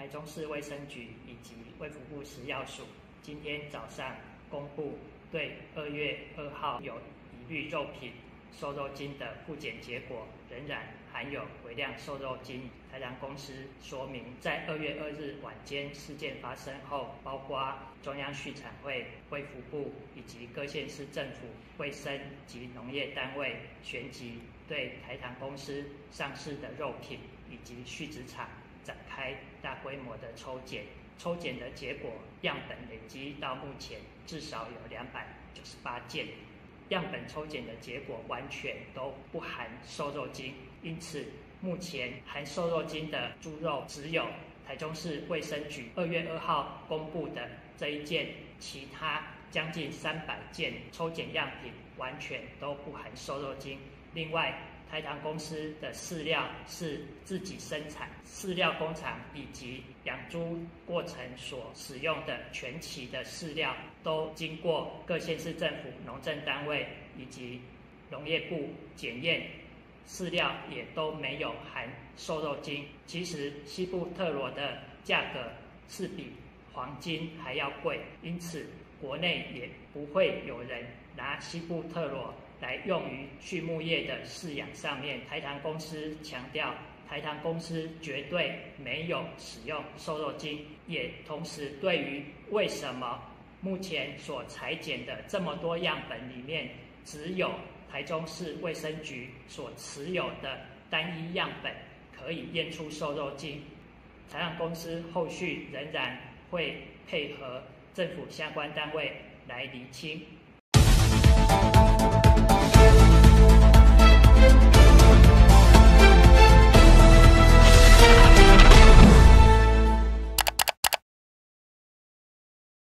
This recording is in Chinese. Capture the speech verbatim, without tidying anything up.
台中市卫生局以及卫福部食药署今天早上公布对二月二号有疑虑肉品瘦肉精的复检结果，仍然含有微量瘦肉精。台糖公司说明，在二月二日晚间事件发生后，包括中央畜产会、卫福部以及各县市政府、卫生及农业单位旋即对台糖公司上市的肉品以及畜殖场展开大规模的抽检。抽检的结果，样本累积到目前至少有两百九十八件。样本抽检的结果完全都不含瘦肉精，因此目前含瘦肉精的猪肉只有台中市卫生局二月二号公布的这一件，其他将近三百件抽检样品完全都不含瘦肉精。另外，台糖公司的饲料是自己生产，饲料工厂以及养猪过程所使用的全期的饲料，都经过各县市政府农政单位以及农业部检验，饲料也都没有含瘦肉精。其实西布特罗的价格是比黄金还要贵，因此国内也不会有人拿西布特罗来用于畜牧业的饲养上面。台糖公司强调，台糖公司绝对没有使用瘦肉精，也同时对于为什么目前所采检的这么多样本里面，只有台中市卫生局所持有的单一样本可以验出瘦肉精，台糖公司后续仍然会配合政府相关单位来厘清